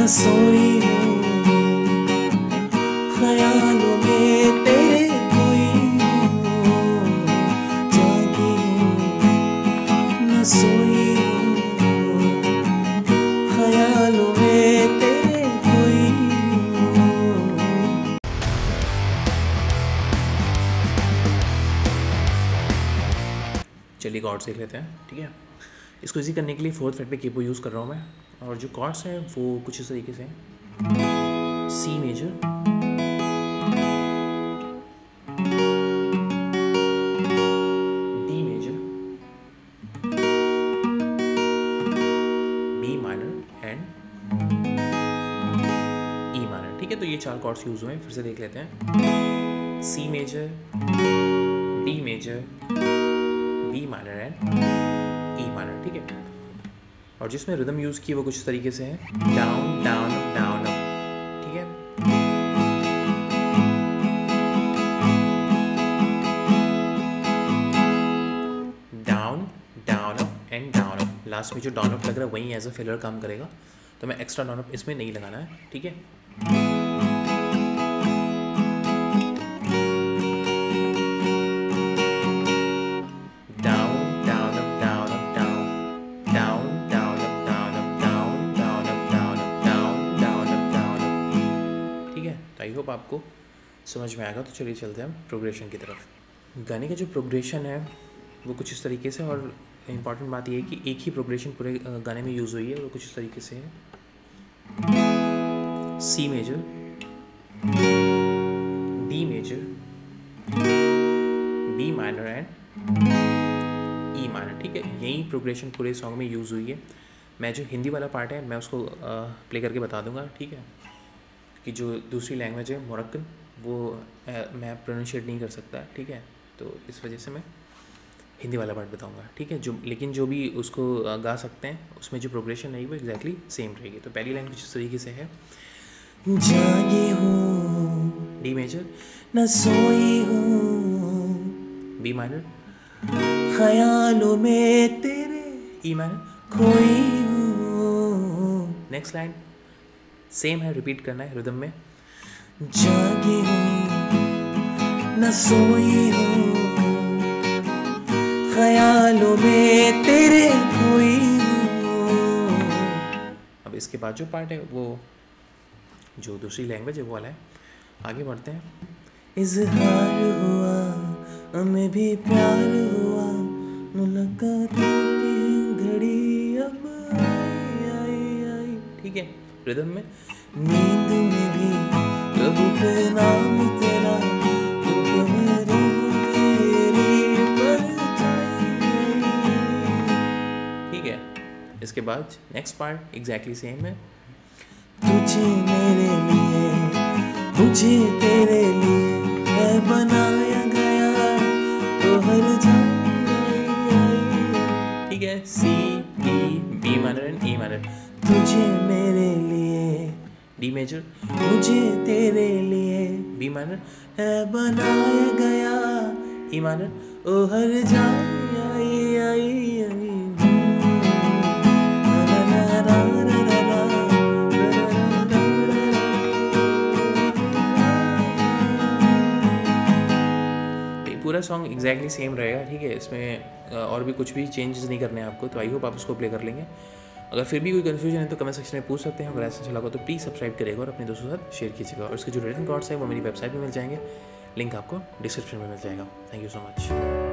सोई हूँ ख्यालों में तेरे खोई हूँ, जागी हूँ न सोई हूँ ख्यालों में तेरे खोई हूँ। चलिए कॉर्ड्स देख लेते हैं, ठीक है। इसको इजी करने के लिए फोर्थ फ्रेट पे कीबोर्ड यूज़ कर रहा हूँ मैं, और जो कॉर्ड्स हैं वो कुछ इस तरीके से हैं। C major, D major, B minor and E minor, ठीक है। तो ये 4 कॉर्ड्स यूज़ हुए हैं, फिर से देख लेते हैं। C major, D major, B minor and E minor, ठीक है। और जिसमें रिदम यूज़ की वो कुछ तरीके से है, down down up down up, ठीक है। Down down up and down up, last में जो डाउन अप लग रहा है वही एज अ फिलर काम करेगा, तो मैं एक्स्ट्रा डाउन अप इसमें नहीं लगाना है, ठीक है। आई होप आपको समझ में आएगा। तो चलिए चलते हैं हम प्रोग्रेशन की तरफ। गाने का जो प्रोग्रेशन है वो कुछ इस तरीके से, और इम्पॉर्टेंट बात ये है कि एक ही प्रोग्रेशन पूरे गाने में यूज़ हुई है, वो कुछ इस तरीके से है। C major, D major, B minor and E minor, ठीक है। यही प्रोग्रेशन पूरे सॉन्ग में यूज़ हुई है। मैं जो हिंदी वाला पार्ट है मैं उसको प्ले करके बता दूंगा, ठीक है। कि जो दूसरी लैंग्वेज है मोरक्कन, वो मैं प्रोनाउंशिएट नहीं कर सकता, ठीक है। तो इस वजह से मैं हिंदी वाला पार्ट बताऊंगा, ठीक है। लेकिन जो भी उसको गा सकते हैं उसमें जो प्रोग्रेशन रहेगी वो एग्जैक्टली सेम रहेगी। तो पहली लाइन कुछ इस तरीके से है, जागी हूँ डी मेजर, न सोई हूँ बी माइनर, ख्यालों में तेरे ई माइनर, खोई हूँ। नेक्स्ट लाइन सेम है, रिपीट करना है रिदम में। जागी हूँ न सोई हूँ ख्यालों में तेरे खोई हूँ। अब इसके बाद जो पार्ट है वो जो दूसरी लैंग्वेज है वो वाला है। आगे बढ़ते हैं। इजहार हुआ हमें भी प्यार हुआ, मुलाकातों की घड़ी अब आई आई आई, ठीक है। रिदम में नींद में भी लब पे नाम तेरा, रूप में रूह तेरी परछाई। ठीक है। इसके बाद नेक्स्ट पार्ट एग्जैक्टली सेम है। तुझे मेरे लिए, मुझे तेरे लिए है बनाया गया, तो हर जाए। ठीक है। C D B minor and E minor. तुझे मेरे लिए, डी मेजर, मुझे तेरे लिए बी माइनर, है बनाया गया, ई माइनर, ओ हर जाए आई आई आई। पूरा सॉन्ग एग्जैक्टली सेम रहेगा, ठीक है। इसमें और भी कुछ भी चेंजेस नहीं करने हैं आपको, तो आई होप आप उसको प्ले कर लेंगे। अगर फिर भी कोई कन्फ्यूजन है तो कमेंट सेक्शन में पूछ सकते हैं। अगर ऐसा अच्छा लगा तो प्लीज़ सब्सक्राइब करिएगा और अपने दोस्तों के साथ शेयर कीजिएगा। और इसके जो रिटन कॉर्ड्स हैं वो मेरी वेबसाइट पर मिल जाएंगे, लिंक आपको डिस्क्रिप्शन में मिल जाएगा। Thank you so much.